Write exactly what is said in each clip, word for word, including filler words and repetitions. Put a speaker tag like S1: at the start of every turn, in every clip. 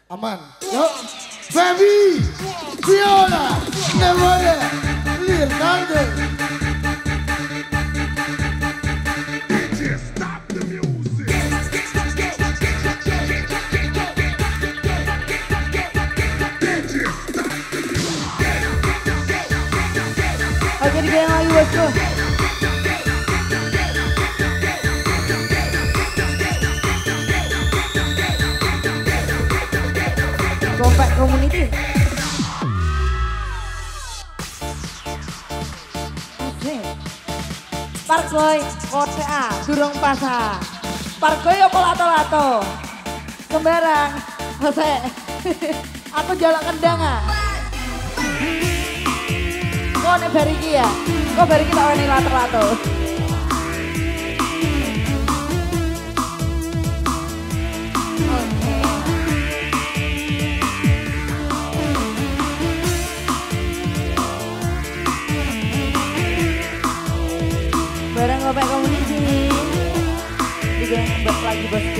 S1: Aman. Yuk. Baby. Viola. Nevada. Lir Tante.
S2: Oke, digoyang lagi bosku. Compact Community. Oke. Parkboy, kode A, durung pasang. Parkboy apa lato-lato? Sembarang. Jose. Aku jalan kendang ah. Kok nek bariki ya? Kok bariki tak wani lato-lato? Oke. Barang Compact Community. Juga ngebak lagi bosku.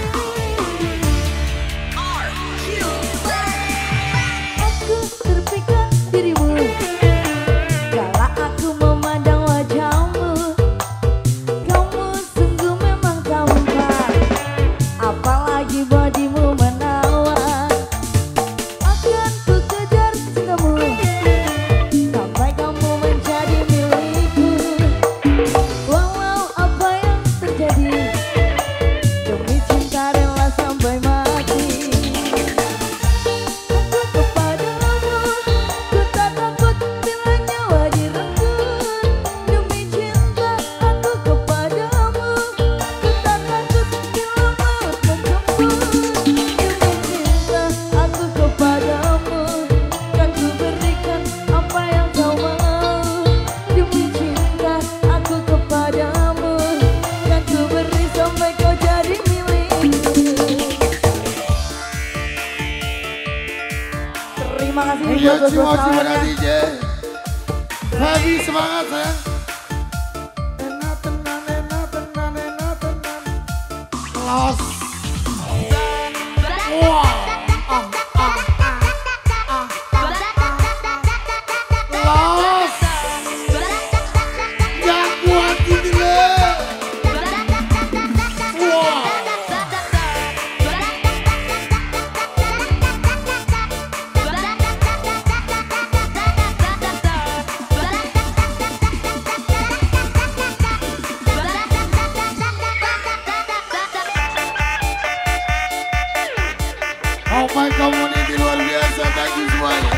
S2: Aku terpikat dirimu. Kala aku memandang wajahmu, kamu sungguh memang tampan. Apalagi bodimu menawan. Akan ku kejar cintamu sampai kamu menjadi milikku. Walau apa yang terjadi, demi cinta rela sampai mati. Aku kepadamu, ku tak takut bila nyawa direnggut. Demi cinta aku kepadamu, ku tak takut bila maut menjemput. Demi cinta aku kepadamu, kan ku berikan apa yang kau mau. Demi cinta aku kepadamu, kan ku beri sampai kau jadi milikku. Terima kasih
S1: Iya,
S2: buat
S1: terima kasih pada
S2: bos-bosannya.
S1: D J. Baby semangat sayang. Enak tenan, enak tenan, enak tenan. Los. Wow. Ah, ah, ah, ah, ah. Los. Gak kuat ini loh. Wow. Oh my community luar biasa, thank you semuanya.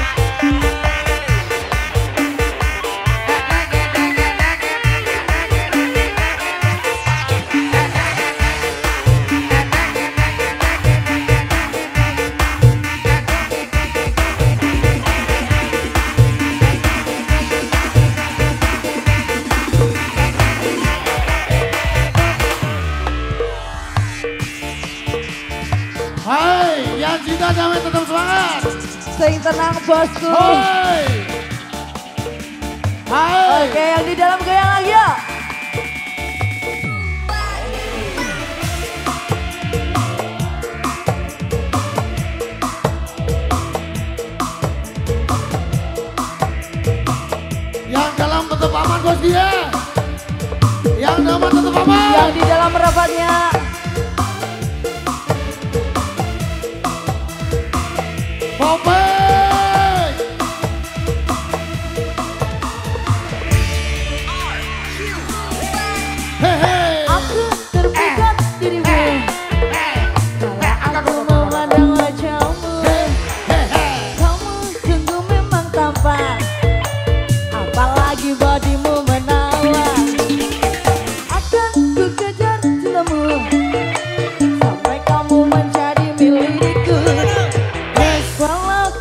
S1: Hai, yang cinta damai tetap semangat.
S2: Sing tenang bosku.
S1: Hai. Hai.
S2: Oke, yang di dalam goyang lagi ya.
S1: Yang dalam tetap aman bos dia. Yang dalam tetap aman.
S2: Yang di dalam rapatnya.
S1: Popeye. Hehe.
S2: Aku terpikat dirimu. Kala aku memandang wajahmu, kamu sungguh memang tampan. Apalagi bodimu menawan. Akan ku kejar cintamu sampai kamu menjadi milikku. Walau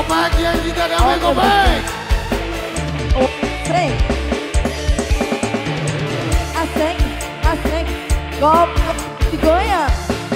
S1: Kopek yang kita damai Kopek.
S2: Oh, asik. Asik, asik. Kopek digoyang.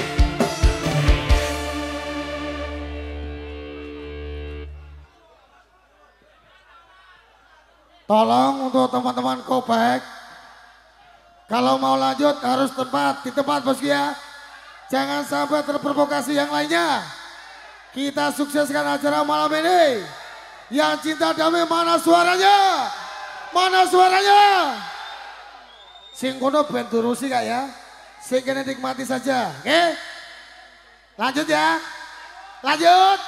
S1: Tolong untuk teman-teman Kopek, kalau mau lanjut harus tempat di tempat bosku ya. Jangan sampai terprovokasi yang lainnya. Kita sukseskan acara malam ini. Yang cinta damai mana suaranya? Mana suaranya? Sing kono ben turusi kak ya. Sing kene nikmati saja, oke? Lanjut ya. Lanjut.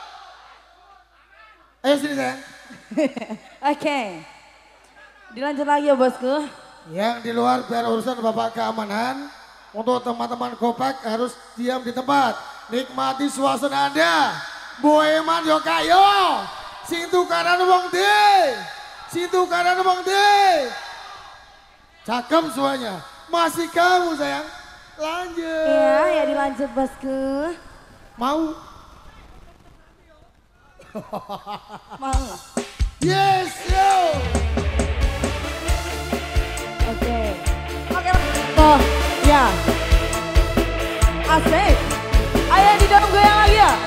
S1: Ayo sini sayang.
S2: Oke. Dilanjut lagi ya bosku.
S1: Yang di luar biar urusan bapak keamanan. Untuk teman-teman Kopek harus diam di tempat. Nikmati suasana Anda. Boeman yo kayo. Sing tukaran wong de. Sing tukaran wong de. Cakep semuanya. Masih kamu sayang. Lanjut.
S2: Iya, ya dilanjut bosku.
S1: Mau?
S2: Mau.
S1: Yes, yo.
S2: Oke. Oke. Oh, ya. Asik. Ayo di dalam goyang lagi ya.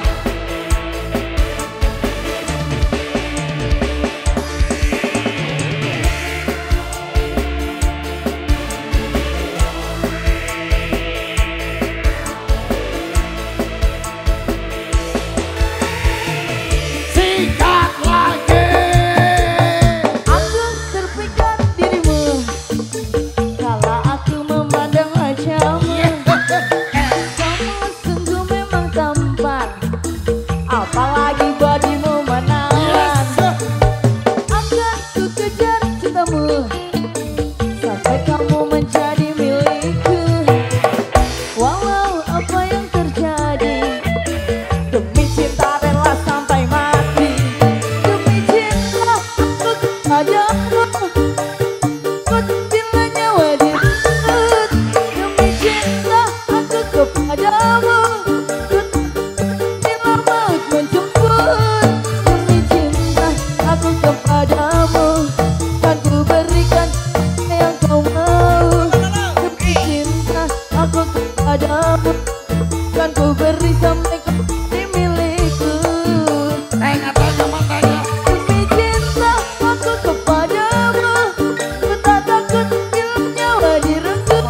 S1: Sikat lagi.
S2: Aku terpikat dirimu kala aku memandang wajahmu. Kamu sungguh memang tampan, apalagi bodimu menawan. Akan ku kejar cintamu sampai kamu menjadi milikku. Walau apa yang terjadi, demi cinta rela sampai mati. Demi cinta aku kepadamu, ku bila nyawa direnggut. Demi cinta aku kepadamu, ku bila maut menjemput. Demi cinta aku kepadamu, kan ku berikan apa yang kau mau. Demi cinta aku kepadamu, kan ku beri sampai kau di milikku.
S1: Tengah tengah matanya.
S2: Demi cinta aku kepadamu, ku tak takut bila nyawa direnggut.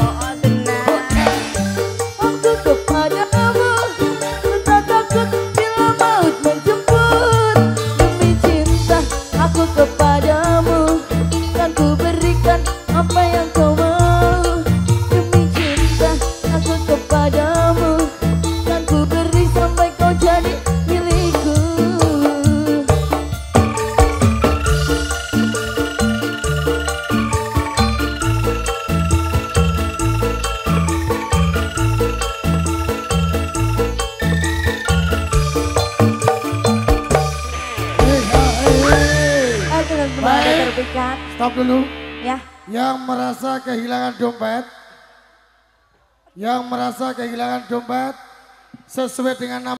S2: Aku kepadamu, ku tak takut bila maut menjemput. Demi cinta aku kepadamu, kan ku berikan apa yang kau mau. Demi cinta aku kepadamu, kan ku beri sampai kau jadi milikku.
S1: Hei, hei.
S2: Ayo teman-teman ada
S1: Baik.
S2: terpikat
S1: Stop dulu.
S2: ya.
S1: Yang merasa kehilangan dompet, yang merasa kehilangan dompet sesuai dengan nama